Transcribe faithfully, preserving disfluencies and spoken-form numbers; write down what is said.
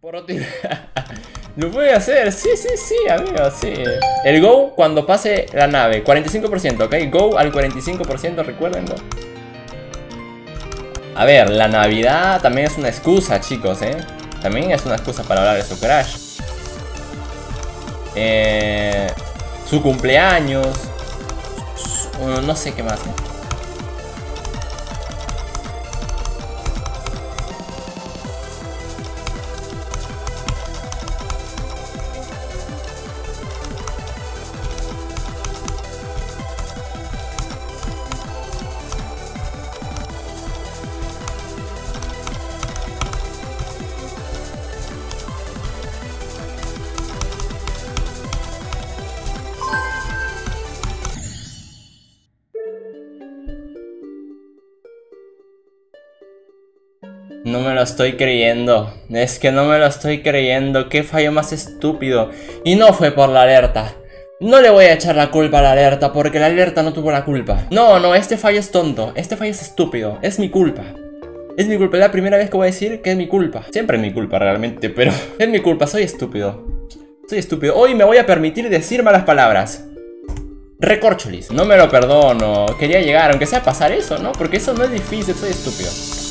Por Lo puede hacer, sí, sí, sí, amigo, sí. El go cuando pase la nave, cuarenta y cinco por ciento, ¿ok? Go al cuarenta y cinco por ciento, recuérdenlo. A ver, la Navidad también es una excusa, chicos, ¿eh? También es una excusa para hablar de su crush. Eh, su cumpleaños. Su, no sé qué más, ¿eh? No me lo estoy creyendo. Es que no me lo estoy creyendo. Qué fallo más estúpido. Y no fue por la alerta. No le voy a echar la culpa a la alerta, porque la alerta no tuvo la culpa. No, no, este fallo es tonto. Este fallo es estúpido. Es mi culpa. Es mi culpa. Es la primera vez que voy a decir que es mi culpa. Siempre es mi culpa realmente, pero es mi culpa. Soy estúpido. Soy estúpido. Hoy me voy a permitir decir malas palabras. Recorcholis. No me lo perdono. Quería llegar, aunque sea pasar eso, ¿no? Porque eso no es difícil. Soy estúpido.